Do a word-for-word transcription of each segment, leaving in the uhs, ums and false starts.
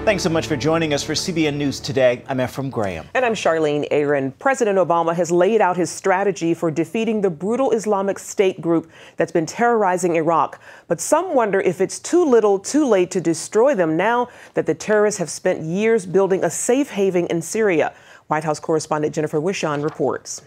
Thanks so much for joining us for C B N News Today. I'm Ephraim Graham. And I'm Charlene Aaron. President Obama has laid out his strategy for defeating the brutal Islamic State group that's been terrorizing Iraq. But some wonder if it's too little, too late to destroy them now that the terrorists have spent years building a safe haven in Syria. White House correspondent Jennifer Wishon reports.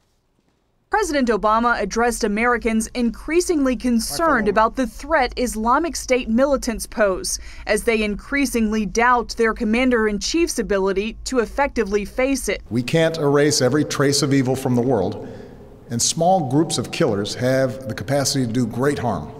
President Obama addressed Americans increasingly concerned about the threat Islamic State militants pose as they increasingly doubt their commander-in-chief's ability to effectively face it. We can't erase every trace of evil from the world, and small groups of killers have the capacity to do great harm.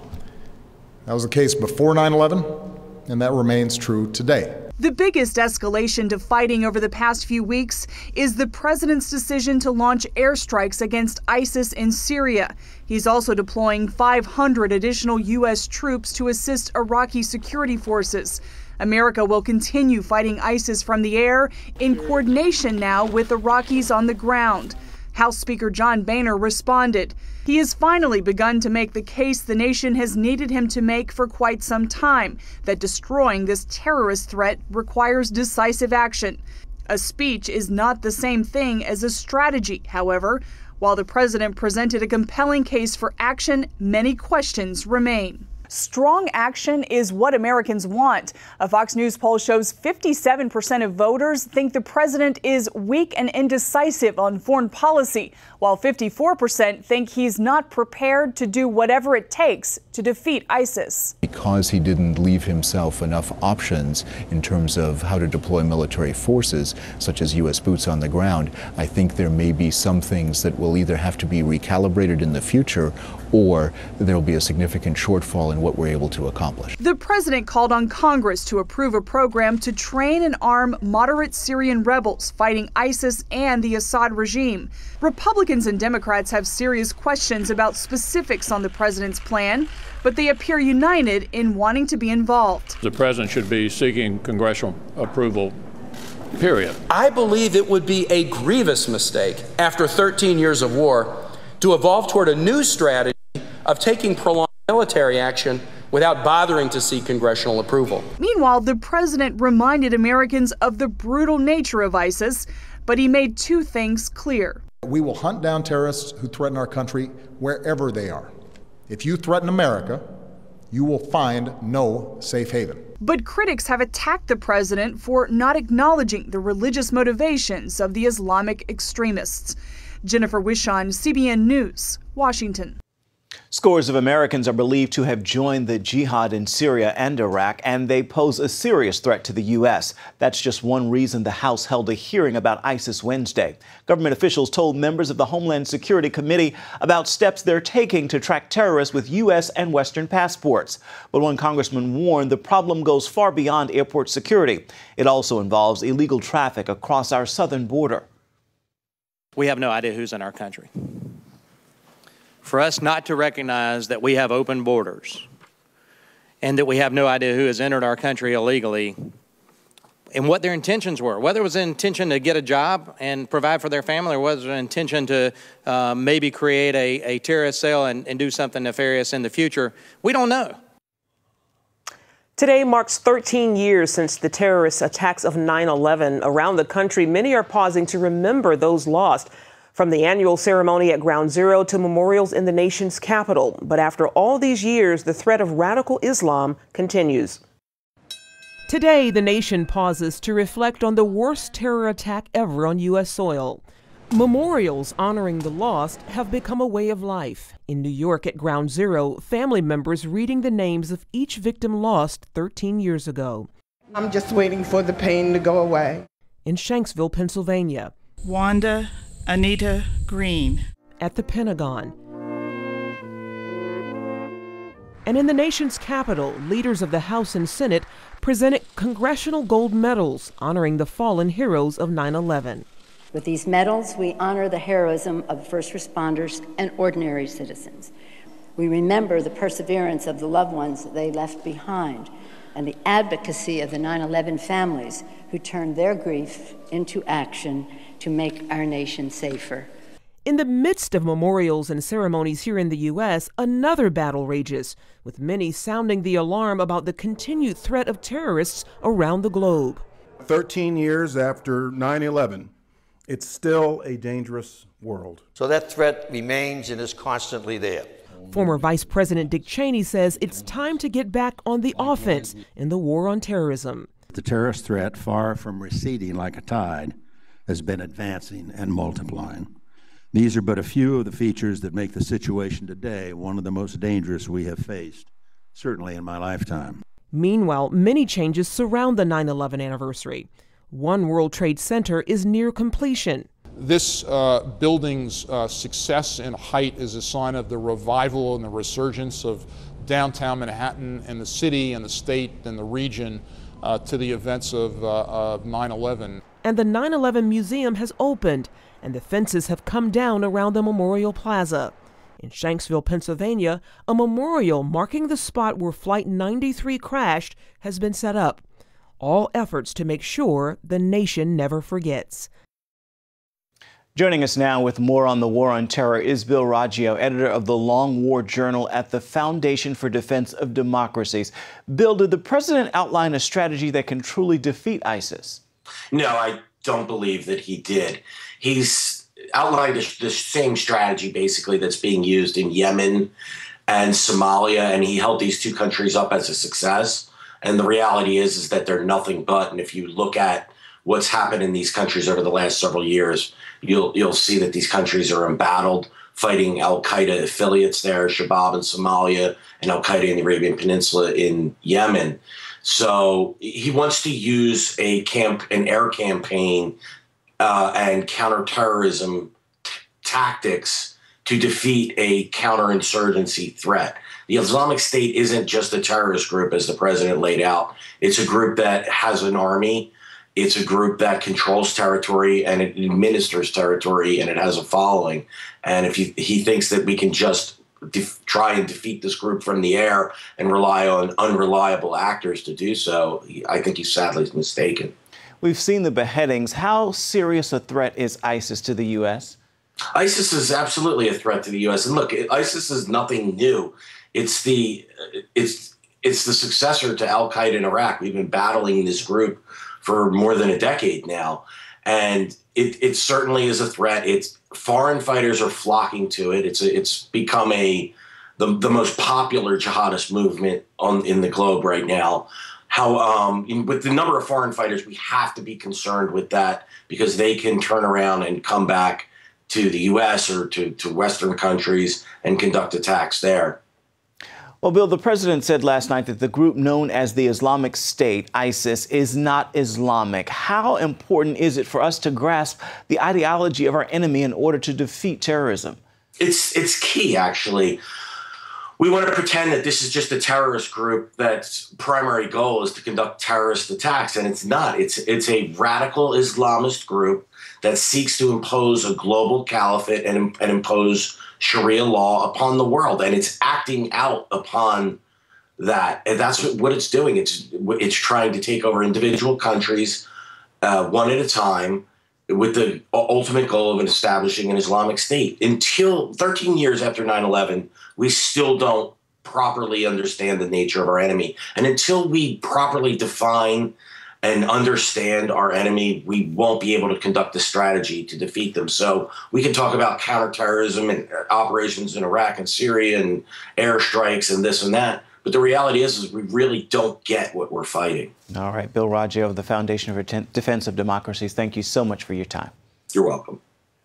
That was the case before nine eleven, and that remains true today. The biggest escalation to fighting over the past few weeks is the president's decision to launch airstrikes against ISIS in Syria. He's also deploying five hundred additional U S troops to assist Iraqi security forces. America will continue fighting ISIS from the air in coordination now with Iraqis on the ground. House Speaker John Boehner responded. He has finally begun to make the case the nation has needed him to make for quite some time, that destroying this terrorist threat requires decisive action. A speech is not the same thing as a strategy, however. While the president presented a compelling case for action, many questions remain. Strong action is what Americans want. A Fox News poll shows fifty-seven percent of voters think the president is weak and indecisive on foreign policy, while fifty-four percent think he's not prepared to do whatever it takes to defeat ISIS. Because he didn't leave himself enough options in terms of how to deploy military forces, such as U S boots on the ground, I think there may be some things that will either have to be recalibrated in the future or there will be a significant shortfall in what we're able to accomplish. The president called on Congress to approve a program to train and arm moderate Syrian rebels fighting ISIS and the Assad regime. Republicans and Democrats have serious questions about specifics on the president's plan, but they appear united in wanting to be involved. The president should be seeking congressional approval, period. I believe it would be a grievous mistake after thirteen years of war to evolve toward a new strategy of taking prolonged military action without bothering to seek congressional approval. Meanwhile, the president reminded Americans of the brutal nature of ISIS, but he made two things clear. We will hunt down terrorists who threaten our country wherever they are. If you threaten America, you will find no safe haven. But critics have attacked the president for not acknowledging the religious motivations of the Islamic extremists. Jennifer Wishon, C B N News, Washington. Scores of Americans are believed to have joined the jihad in Syria and Iraq, and they pose a serious threat to the U S. That's just one reason the House held a hearing about ISIS Wednesday. Government officials told members of the Homeland Security Committee about steps they're taking to track terrorists with U S and Western passports. But one congressman warned the problem goes far beyond airport security. It also involves illegal traffic across our southern border. We have no idea who's in our country. For us not to recognize that we have open borders and that we have no idea who has entered our country illegally and what their intentions were, whether it was an intention to get a job and provide for their family or was it an intention to uh, maybe create a, a terrorist cell and, and do something nefarious in the future, we don't know. Today marks thirteen years since the terrorist attacks of nine eleven. Around the country, many are pausing to remember those lost. From the annual ceremony at Ground Zero to memorials in the nation's capital. But after all these years, the threat of radical Islam continues. Today, the nation pauses to reflect on the worst terror attack ever on U S soil. Memorials honoring the lost have become a way of life. In New York at Ground Zero, family members reading the names of each victim lost thirteen years ago. I'm just waiting for the pain to go away. In Shanksville, Pennsylvania. Wanda Anita Green. At the Pentagon. And in the nation's capital, leaders of the House and Senate presented congressional gold medals honoring the fallen heroes of nine eleven. With these medals, we honor the heroism of first responders and ordinary citizens. We remember the perseverance of the loved ones that they left behind and the advocacy of the nine eleven families who turned their grief into action to make our nation safer. In the midst of memorials and ceremonies here in the U S, another battle rages, with many sounding the alarm about the continued threat of terrorists around the globe. thirteen years after nine eleven, it's still a dangerous world. So that threat remains and is constantly there. Former Vice President Dick Cheney says it's time to get back on the offense in the war on terrorism. The terrorist threat, far from receding like a tide, has been advancing and multiplying. These are but a few of the features that make the situation today one of the most dangerous we have faced, certainly in my lifetime. Meanwhile, many changes surround the nine eleven anniversary. One World Trade Center is near completion. This uh, building's uh, success and height is a sign of the revival and the resurgence of downtown Manhattan and the city and the state and the region uh, to the events of, uh, of nine eleven. And the nine eleven Museum has opened, and the fences have come down around the Memorial Plaza. In Shanksville, Pennsylvania, a memorial marking the spot where Flight ninety-three crashed has been set up. All efforts to make sure the nation never forgets. Joining us now with more on the war on terror is Bill Raggio, editor of the Long War Journal at the Foundation for Defense of Democracies. Bill, did the president outline a strategy that can truly defeat ISIS? No, I don't believe that he did. He's outlined the same strategy, basically, that's being used in Yemen and Somalia, and he held these two countries up as a success. And the reality is, is that they're nothing but. And if you look at what's happened in these countries over the last several years, you'll you'll see that these countries are embattled, fighting al-Qaeda affiliates there, Shabab in Somalia, and al-Qaeda in the Arabian Peninsula in Yemen. So he wants to use a camp, an air campaign uh, and counterterrorism t- tactics to defeat a counterinsurgency threat. The Islamic State isn't just a terrorist group, as the president laid out. It's a group that has an army. It's a group that controls territory and it administers territory, and it has a following. And if he, he thinks that we can just def- try and defeat this group from the air and rely on unreliable actors to do so, he, I think he's sadly mistaken. We've seen the beheadings. How serious a threat is ISIS to the U S? ISIS is absolutely a threat to the U S. And look, ISIS is nothing new. It's the it's it's the successor to al-Qaeda in Iraq. We've been battling this group for more than a decade now. And it, it certainly is a threat. It's foreign fighters are flocking to it. It's a, it's become a the, the most popular jihadist movement on in the globe right now. How um, in, with the number of foreign fighters, we have to be concerned with that, because they can turn around and come back to the U S or to, to Western countries and conduct attacks there. Well, Bill, the president said last night that the group known as the Islamic State, ISIS, is not Islamic. How important is it for us to grasp the ideology of our enemy in order to defeat terrorism? It's it's key, actually. We want to pretend that this is just a terrorist group that's primary goal is to conduct terrorist attacks, and it's not. It's it's a radical Islamist group that seeks to impose a global caliphate and, and impose Sharia law upon the world, and it's acting out upon that. And that's what, what it's doing. It's it's trying to take over individual countries uh, one at a time, with the ultimate goal of establishing an Islamic State. Until thirteen years after nine eleven, we still don't properly understand the nature of our enemy. And until we properly define and understand our enemy, we won't be able to conduct a strategy to defeat them. So we can talk about counterterrorism and operations in Iraq and Syria and airstrikes and this and that. But the reality is, is we really don't get what we're fighting. All right. Bill Raggio of the Foundation for Defense of Democracies, thank you so much for your time. You're welcome.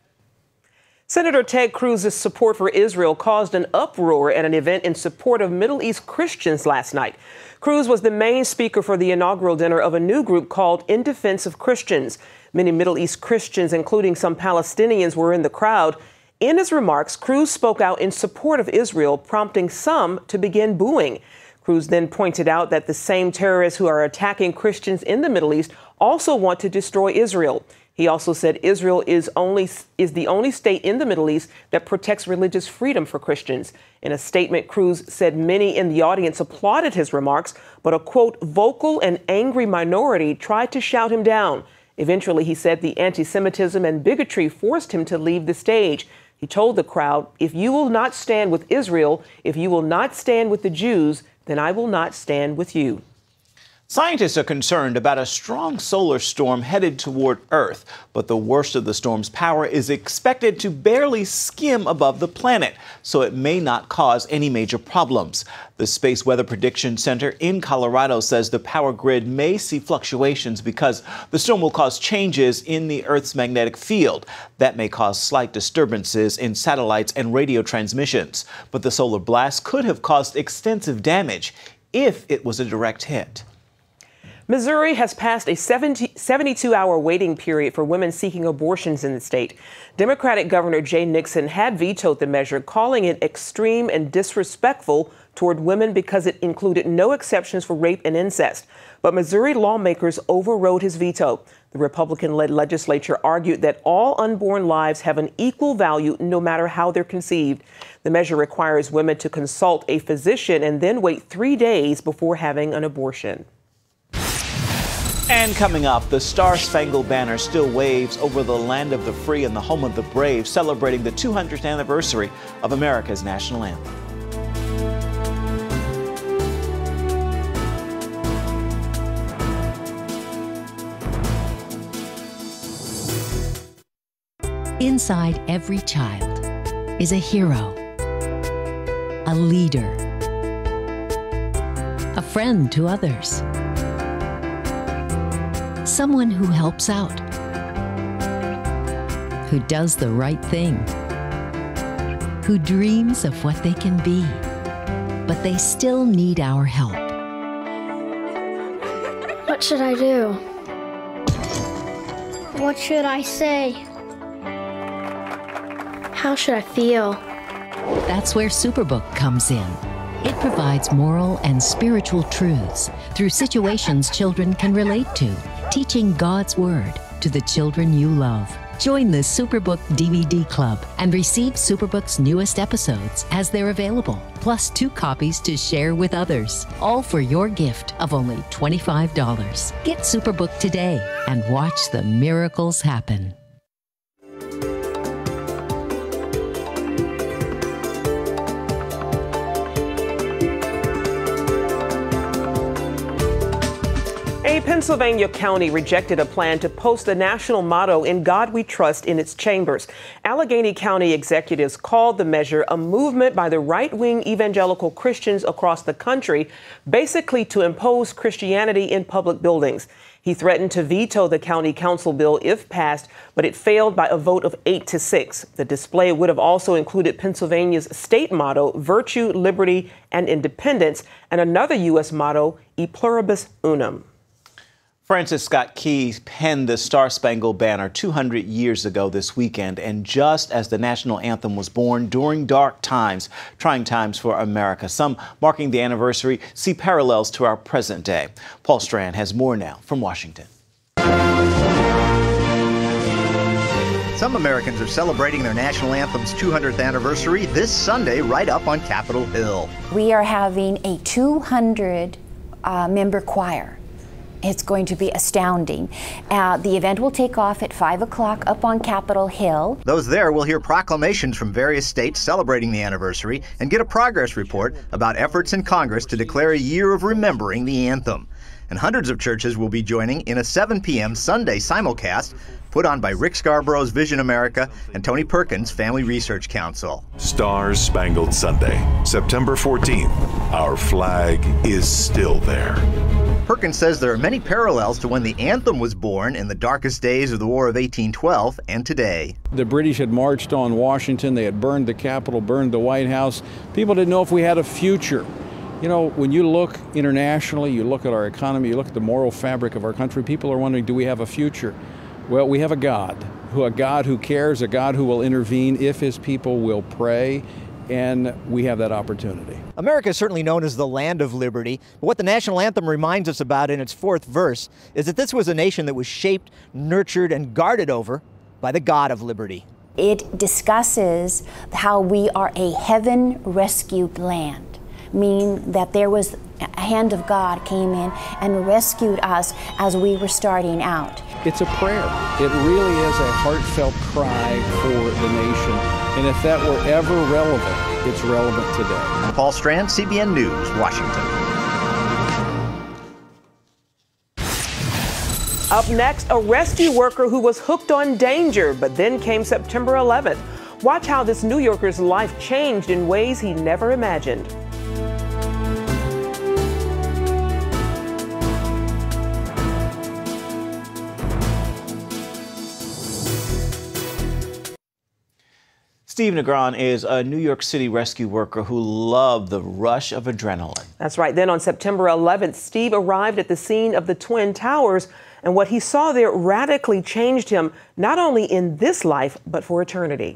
Senator Ted Cruz's support for Israel caused an uproar at an event in support of Middle East Christians last night. Cruz was the main speaker for the inaugural dinner of a new group called In Defense of Christians. Many Middle East Christians, including some Palestinians, were in the crowd. In his remarks, Cruz spoke out in support of Israel, prompting some to begin booing. Cruz then pointed out that the same terrorists who are attacking Christians in the Middle East also want to destroy Israel. He also said Israel is only is the only state in the Middle East that protects religious freedom for Christians. In a statement, Cruz said many in the audience applauded his remarks, but a, quote, vocal and angry minority tried to shout him down. Eventually, he said the anti-Semitism and bigotry forced him to leave the stage. He told the crowd, "If you will not stand with Israel, if you will not stand with the Jews, then I will not stand with you." Scientists are concerned about a strong solar storm headed toward Earth, but the worst of the storm's power is expected to barely skim above the planet, so it may not cause any major problems. The Space Weather Prediction Center in Colorado says the power grid may see fluctuations because the storm will cause changes in the Earth's magnetic field. That may cause slight disturbances in satellites and radio transmissions. But the solar blast could have caused extensive damage if it was a direct hit. Missouri has passed a seventy-two hour waiting period for women seeking abortions in the state. Democratic Governor Jay Nixon had vetoed the measure, calling it extreme and disrespectful toward women because it included no exceptions for rape and incest. But Missouri lawmakers overrode his veto. The Republican-led legislature argued that all unborn lives have an equal value no matter how they're conceived. The measure requires women to consult a physician and then wait three days before having an abortion. And coming up, the Star-Spangled Banner still waves over the land of the free and the home of the brave, celebrating the two hundredth anniversary of America's national anthem. Inside every child is a hero, a leader, a friend to others. Someone who helps out, who does the right thing, who dreams of what they can be, but they still need our help. What should I do? What should I say? How should I feel? That's where Superbook comes in. It provides moral and spiritual truths through situations children can relate to, teaching God's Word to the children you love. Join the Superbook D V D Club and receive Superbook's newest episodes as they're available, plus two copies to share with others, all for your gift of only twenty-five dollars. Get Superbook today and watch the miracles happen. A Pennsylvania county rejected a plan to post the national motto, "In God We Trust," in its chambers. Allegheny County executives called the measure a movement by the right-wing evangelical Christians across the country, basically to impose Christianity in public buildings. He threatened to veto the county council bill if passed, but it failed by a vote of eight to six. The display would have also included Pennsylvania's state motto, "Virtue, Liberty, and Independence," and another U S motto, "E Pluribus Unum." Francis Scott Key penned the Star-Spangled Banner two hundred years ago this weekend, and just as the national anthem was born during dark times, trying times for America. Some marking the anniversary see parallels to our present day. Paul Strand has more now from Washington. Some Americans are celebrating their national anthem's two hundredth anniversary this Sunday right up on Capitol Hill. We are having a two hundred uh, member choir. It's going to be astounding. Uh, the event will take off at five o'clock up on Capitol Hill. Those there will hear proclamations from various states celebrating the anniversary and get a progress report about efforts in Congress to declare a year of remembering the anthem. And hundreds of churches will be joining in a seven p m Sunday simulcast put on by Rick Scarborough's Vision America and Tony Perkins' Family Research Council. Stars Spangled Sunday, September fourteenth. Our flag is still there. Perkins says there are many parallels to when the anthem was born in the darkest days of the War of eighteen twelve and today. The British had marched on Washington. They had burned the Capitol, burned the White House. People didn't know if we had a future. You know, when you look internationally, you look at our economy, you look at the moral fabric of our country, people are wondering, do we have a future? Well, we have a God, who a God who cares, a God who will intervene if his people will pray. And we have that opportunity. America is certainly known as the land of liberty, but what the national anthem reminds us about in its fourth verse is that this was a nation that was shaped, nurtured, and guarded over by the God of liberty. It discusses how we are a heaven-rescued land, meaning that there was a hand of God came in and rescued us as we were starting out. It's a prayer. It really is a heartfelt cry for the nation. And if that were ever relevant, it's relevant today. Paul Strand, C B N News, Washington. Up next, a rescue worker who was hooked on danger, but then came September eleventh. Watch how this New Yorker's life changed in ways he never imagined. Steve Negron is a New York City rescue worker who loved the rush of adrenaline. That's right. Then on September eleventh, Steve arrived at the scene of the Twin Towers, and what he saw there radically changed him, not only in this life, but for eternity.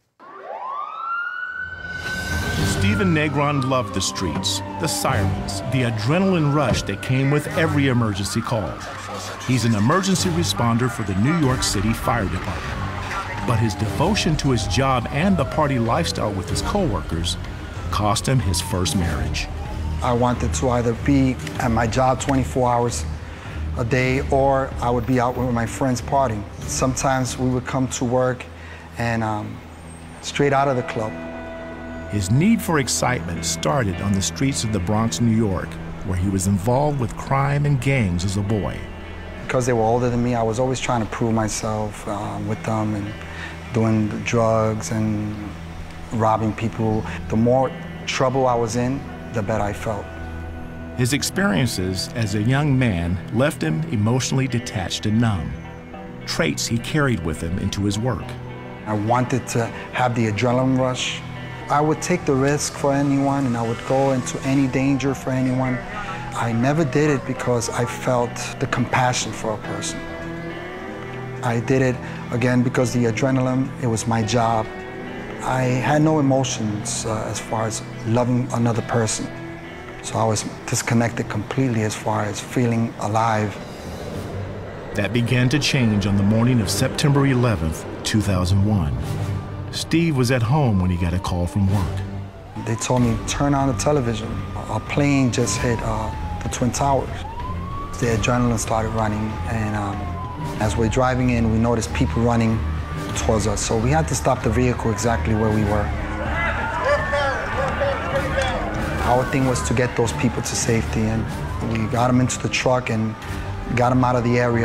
Stephen Negron loved the streets, the sirens, the adrenaline rush that came with every emergency call. He's an emergency responder for the New York City Fire Department. But his devotion to his job and the party lifestyle with his coworkers cost him his first marriage. I wanted to either be at my job twenty-four hours a day, or I would be out with my friends partying. Sometimes we would come to work and um, straight out of the club. His need for excitement started on the streets of the Bronx, New York, where he was involved with crime and gangs as a boy. Because they were older than me, I was always trying to prove myself uh, with them and doing the drugs and robbing people. The more trouble I was in, the better I felt. His experiences as a young man left him emotionally detached and numb, traits he carried with him into his work. I wanted to have the adrenaline rush. I would take the risk for anyone, and I would go into any danger for anyone. I never did it because I felt the compassion for a person. I did it, again, because the adrenaline, it was my job. I had no emotions uh, as far as loving another person. So I was disconnected completely as far as feeling alive. That began to change on the morning of September eleventh, two thousand one. Steve was at home when he got a call from work. They told me, turn on the television. A plane just hit uh, the Twin Towers. The adrenaline started running, and um, as we're driving in, we noticed people running towards us. So we had to stop the vehicle exactly where we were. Our thing was to get those people to safety, and we got them into the truck and got them out of the area.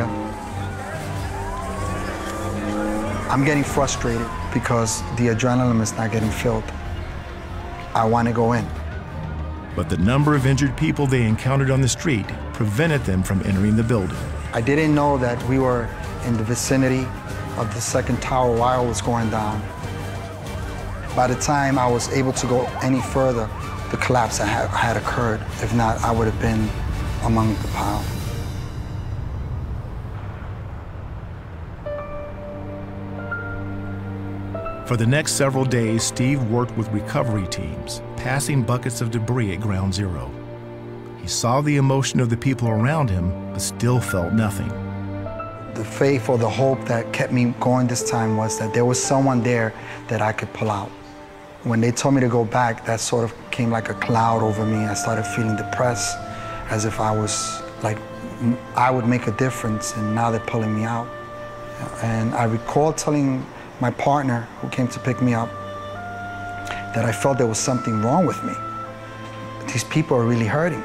I'm getting frustrated because the adrenaline is not getting filled. I want to go in. But the number of injured people they encountered on the street prevented them from entering the building. I didn't know that we were in the vicinity of the second tower while it was going down. By the time I was able to go any further, the collapse had, had occurred. If not, I would have been among the pile. For the next several days, Steve worked with recovery teams, passing buckets of debris at Ground Zero. He saw the emotion of the people around him, but still felt nothing. The faith or the hope that kept me going this time was that there was someone there that I could pull out. When they told me to go back, that sort of came like a cloud over me. I started feeling depressed, as if I was like, I would make a difference, and now they're pulling me out. And I recall telling my partner, who came to pick me up, that I felt there was something wrong with me. These people are really hurting.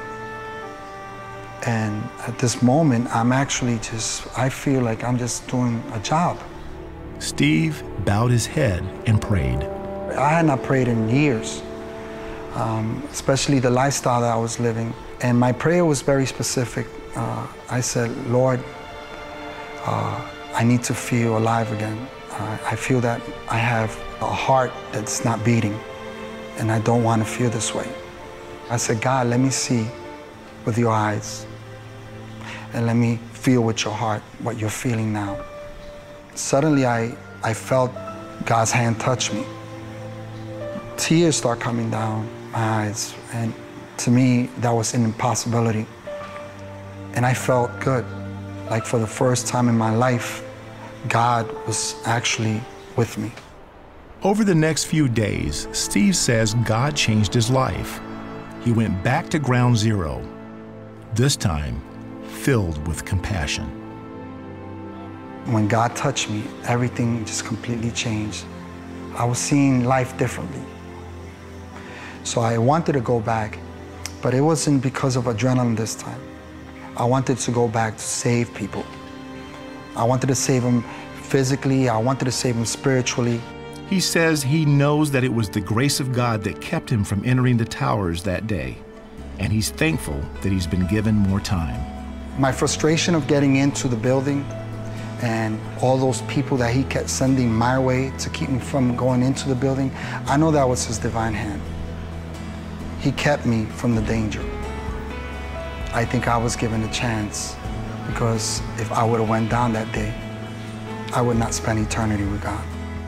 And at this moment, I'm actually just, I feel like I'm just doing a job. Steve bowed his head and prayed. I had not prayed in years, um, especially the lifestyle that I was living. And my prayer was very specific. Uh, I said, Lord, uh, I need to feel alive again. Uh, I feel that I have a heart that's not beating, and I don't want to feel this way. I said, God, let me see with your eyes, and let me feel with your heart what you're feeling now. Suddenly, I, I felt God's hand touch me. Tears start coming down my eyes, and to me, that was an impossibility. And I felt good, like for the first time in my life, God was actually with me. Over the next few days, Steve says God changed his life. He went back to Ground Zero, this time filled with compassion. When God touched me, everything just completely changed. I was seeing life differently. So I wanted to go back, but it wasn't because of adrenaline this time. I wanted to go back to save people. I wanted to save them physically, I wanted to save them spiritually. He says he knows that it was the grace of God that kept him from entering the towers that day, and he's thankful that he's been given more time. My frustration of getting into the building and all those people that he kept sending my way to keep me from going into the building, I know that was his divine hand. He kept me from the danger. I think I was given a chance, because if I would have went down that day, I would not spend eternity with God.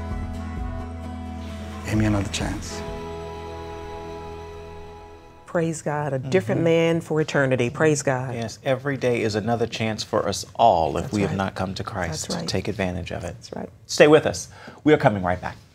Give me another chance. Praise God, a different mm-hmm. man for eternity. Praise God. Yes, every day is another chance for us all if That's we right. have not come to Christ. That's right. Take advantage of it. That's right. Stay with us. We are coming right back.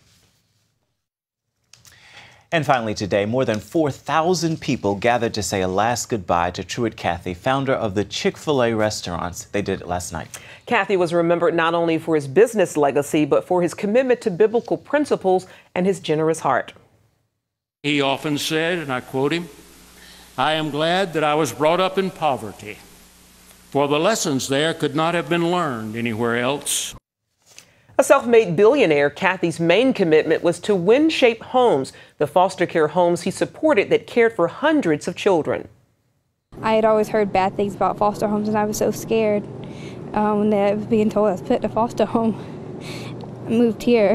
And finally today, more than four thousand people gathered to say a last goodbye to Truett Cathy, founder of the Chick-fil-A restaurants. They did it last night. Cathy was remembered not only for his business legacy, but for his commitment to biblical principles and his generous heart. He often said, and I quote him, "I am glad that I was brought up in poverty, for the lessons there could not have been learned anywhere else." A self-made billionaire, Cathy's main commitment was to Wind-Shape Homes, the foster care homes he supported that cared for hundreds of children. I had always heard bad things about foster homes, and I was so scared um, when I was being told I was put in a foster home. I moved here,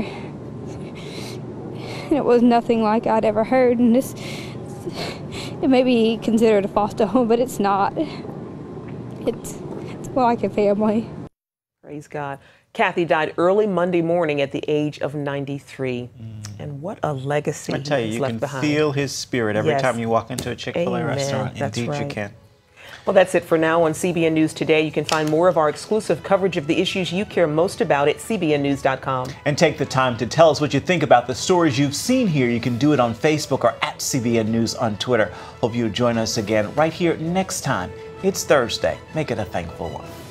and it was nothing like I'd ever heard. And this, it may be considered a foster home, but it's not. It's, it's more like a family. Praise God. Cathy died early Monday morning at the age of ninety-three. Mm. And what a legacy I tell you, he's you left can behind. feel his spirit every yes. time you walk into a Chick-fil-A Amen. restaurant. That's Indeed, right. you can. Well, that's it for now on C B N News Today. You can find more of our exclusive coverage of the issues you care most about at C B N news dot com. And take the time to tell us what you think about the stories you've seen here. You can do it on Facebook or at C B N News on Twitter. Hope you'll join us again right here next time. It's Thursday. Make it a thankful one.